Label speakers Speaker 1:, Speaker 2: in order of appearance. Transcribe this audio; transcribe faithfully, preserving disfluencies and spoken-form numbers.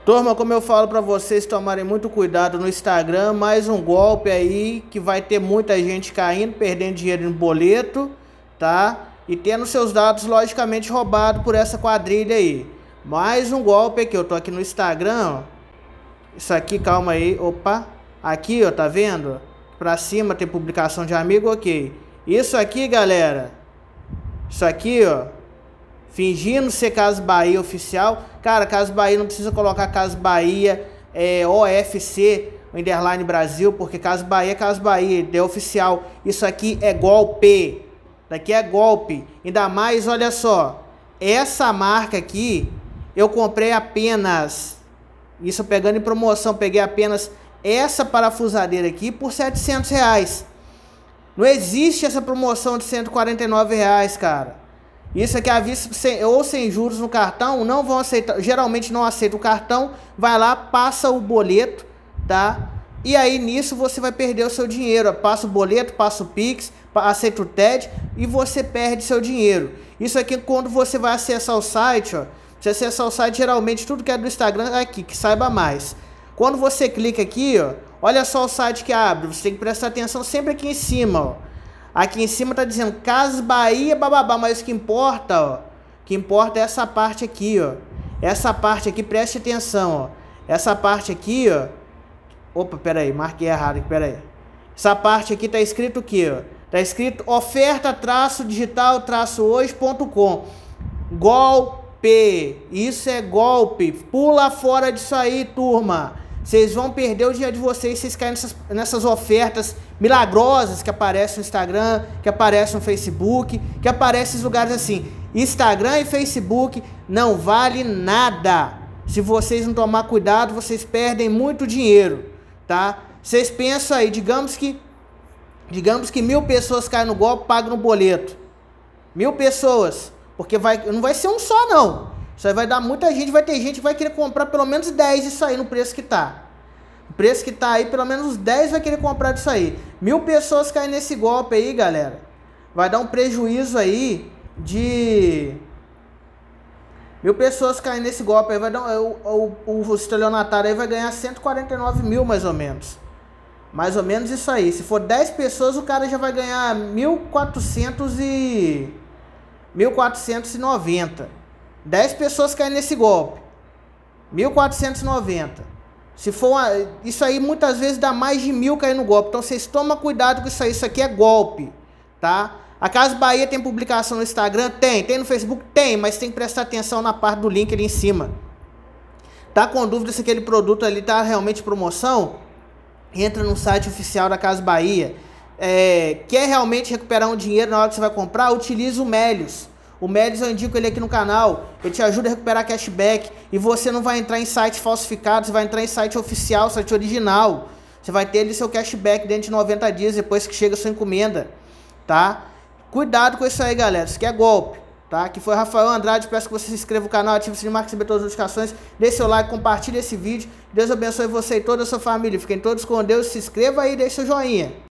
Speaker 1: Turma, como eu falo para vocês tomarem muito cuidado no Instagram, mais um golpe aí que vai ter muita gente caindo, perdendo dinheiro no boleto, tá? E tendo seus dados logicamente roubados por essa quadrilha aí. Mais um golpe aqui, eu tô aqui no Instagram, ó. Isso aqui, calma aí, opa. Aqui, ó, tá vendo? Pra cima tem publicação de amigo, ok. Isso aqui, galera, isso aqui, ó, fingindo ser Casas Bahia oficial. Cara, Casas Bahia não precisa colocar Casas Bahia é, O F C, underline Brasil, porque Casas Bahia é Casas Bahia, é oficial. Isso aqui é golpe. Daqui é golpe. Ainda mais, olha só, essa marca aqui eu comprei apenas, isso pegando em promoção, peguei apenas essa parafusadeira aqui por setecentos reais. Não existe essa promoção de cento e quarenta e nove reais, cara. Isso aqui é à vista sem, ou sem juros no cartão, não vão aceitar, geralmente não aceita o cartão, vai lá, passa o boleto, tá? E aí nisso você vai perder o seu dinheiro, passa o boleto, passa o Pix, aceita o T E D e você perde seu dinheiro. Isso aqui quando você vai acessar o site, ó, você acessar o site, geralmente tudo que é do Instagram é aqui, que saiba mais. Quando você clica aqui, ó, olha só o site que abre, você tem que prestar atenção sempre aqui em cima, ó. Aqui em cima tá dizendo Casas Bahia, bababá, mas o que importa, ó, o que importa é essa parte aqui, ó. Essa parte aqui, preste atenção, ó. Essa parte aqui, ó. Opa, pera aí, marquei errado aqui, pera aí. Essa parte aqui tá escrito o quê, ó? Tá escrito oferta traço digital traço hoje ponto com. Golpe. Isso é golpe. Pula fora disso aí, turma. Vocês vão perder o dia de vocês, vocês caem nessas, nessas ofertas milagrosas que aparecem no Instagram, que aparecem no Facebook, que aparecem em lugares assim. Instagram e Facebook não vale nada. Se vocês não tomar cuidado, vocês perdem muito dinheiro, tá? Vocês pensam aí, digamos que, digamos que mil pessoas caem no golpe, pagam no boleto. Mil pessoas, porque vai, não vai ser um só não. Isso aí vai dar muita gente, vai ter gente que vai querer comprar pelo menos dez disso aí no preço que tá. O preço que tá aí, pelo menos dez vai querer comprar disso aí. Mil pessoas caem nesse golpe aí, galera. Vai dar um prejuízo aí de... Mil pessoas caem nesse golpe aí, vai dar... O, o, o estelionatário aí vai ganhar cento e quarenta e nove mil, mais ou menos. Mais ou menos isso aí. Se for dez pessoas, o cara já vai ganhar mil quatrocentos e... mil quatrocentos e noventa. dez pessoas caem nesse golpe. mil quatrocentos e noventa. Se for uma, isso aí muitas vezes dá mais de mil cair no golpe. Então vocês tomam cuidado com isso aí. Isso aqui é golpe, tá? A Casas Bahia tem publicação no Instagram? Tem. Tem no Facebook? Tem. Mas tem que prestar atenção na parte do link ali em cima. Tá com dúvida se aquele produto ali tá realmente em promoção? Entra no site oficial da Casas Bahia. É, quer realmente recuperar um dinheiro na hora que você vai comprar? Utilize o Melios. O Melios eu indico ele aqui no canal, ele te ajuda a recuperar cashback e você não vai entrar em site falsificado, você vai entrar em site oficial, site original. Você vai ter ali seu cashback dentro de noventa dias depois que chega a sua encomenda, tá? Cuidado com isso aí, galera, isso aqui é golpe, tá? Aqui foi Rafael Andrade, peço que você se inscreva no canal, ative o sininho, marque receber todas as notificações, dê seu like, compartilhe esse vídeo, Deus abençoe você e toda a sua família, fiquem todos com Deus, se inscreva aí e deixe seu joinha.